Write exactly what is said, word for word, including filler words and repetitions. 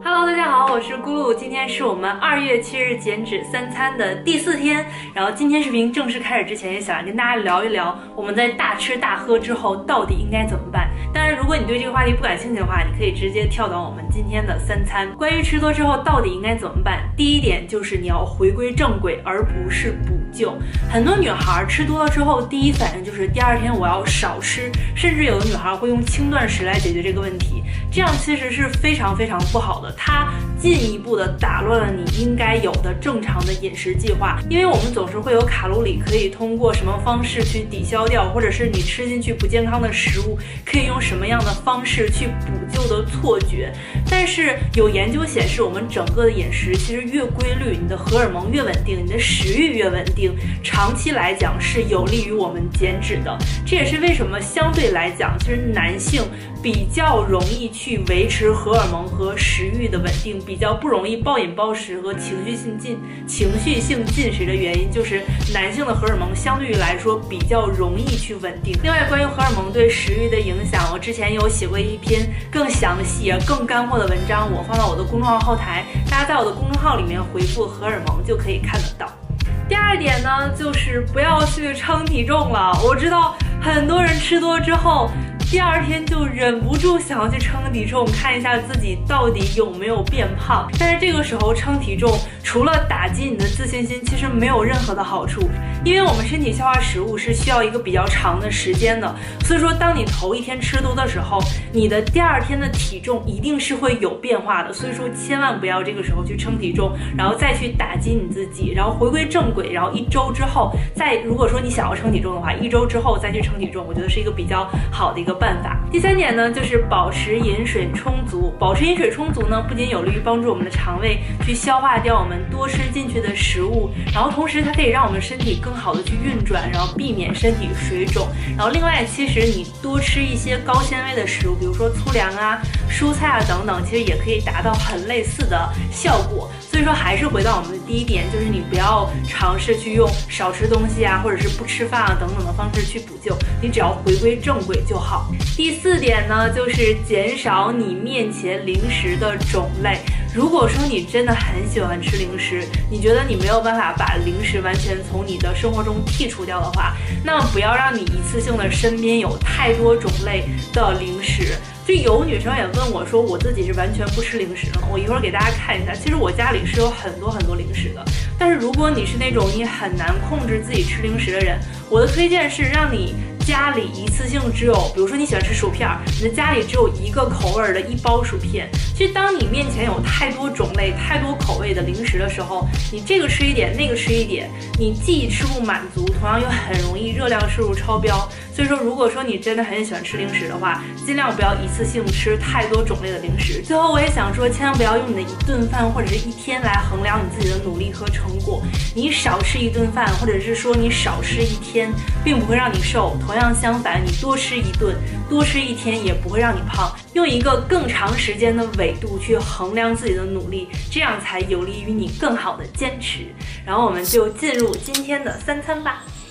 Hello， 大家好，我是咕噜，今天是我们二月七日减脂三餐的第四天。然后今天视频正式开始之前，也想跟大家聊一聊我们在大吃大喝之后到底应该怎么办。当然，如果你对这个话题不感兴趣的话，你可以直接跳到我们今天的三餐。关于吃多之后到底应该怎么办，第一点就是你要回归正轨，而不是补救。很多女孩吃多了之后，第一反应就是第二天我要少吃，甚至有的女孩会用轻断食来解决这个问题，这样其实是非常非常不好的。它进一步的打乱了你应该有的正常的饮食计划，因为我们总是会有卡路里可以通过什么方式去抵消掉，或者是你吃进去不健康的食物可以用什么样的方式去补救的错觉。但是有研究显示，我们整个的饮食其实越规律，你的荷尔蒙越稳定，你的食欲越稳定，长期来讲是有利于我们减脂的。这也是为什么相对来讲，其实男性比较容易去维持荷尔蒙和食欲的稳定，比较不容易暴饮暴食和情绪性进情绪性进食的原因，就是男性的荷尔蒙相对于来说比较容易去稳定。另外，关于荷尔蒙对食欲的影响，我之前有写过一篇更详细、更干货的文章，我放到我的公众号后台，大家在我的公众号里面回复荷尔蒙就可以看得到。第二点呢，就是不要去称体重了。我知道很多人吃多之后，第二天就忍不住想要去称体重，看一下自己到底有没有变胖。但是这个时候称体重，除了打击你的自信心，其实没有任何的好处，因为我们身体消化食物是需要一个比较长的时间的。所以说，当你头一天吃多的时候，你的第二天的体重一定是会有变化的。所以说，千万不要这个时候去称体重，然后再去打击你自己，然后回归正轨，然后一周之后再，如果说你想要称体重的话，一周之后再去称体重，我觉得是一个比较好的一个办法。第三点呢，就是保持饮水充足。保持饮水充足呢，不仅有利于帮助我们的肠胃去消化掉我们多吃进去的食物，然后同时它可以让我们身体更好的去运转，然后避免身体水肿。然后另外，其实你多吃一些高纤维的食物，比如说粗粮啊、蔬菜啊等等，其实也可以达到很类似的效果。所以说，还是回到我们的第一点，就是你不要尝试去用少吃东西啊，或者是不吃饭啊等等的方式去补救，你只要回归正轨就好。第四点呢，就是减少你面前零食的种类。如果说你真的很喜欢吃零食，你觉得你没有办法把零食完全从你的生活中剔除掉的话，那么不要让你一次性的身边有太多种类的零食。就有女生也问我说，我自己是完全不吃零食的吗？我一会儿给大家看一下，其实我家里是有很多很多零食的。但是如果你是那种你很难控制自己吃零食的人，我的推荐是让你家里一次性只有，比如说你喜欢吃薯片，你的家里只有一个口味的一包薯片。其实当你面前有太多种类、太多口味的零食的时候，你这个吃一点，那个吃一点，你既吃不满足，同样又很容易热量摄入超标。所以说，如果说你真的很喜欢吃零食的话，尽量不要一次性吃太多种类的零食。最后我也想说，千万不要用你的一顿饭或者是一天来衡量你自己的努力和成果。你少吃一顿饭，或者是说你少吃一天，并不会让你瘦。同样相反，你多吃一顿、多吃一天也不会让你胖。用一个更长时间的纬度去衡量自己的努力，这样才有利于你更好的坚持。然后我们就进入今天的三餐吧。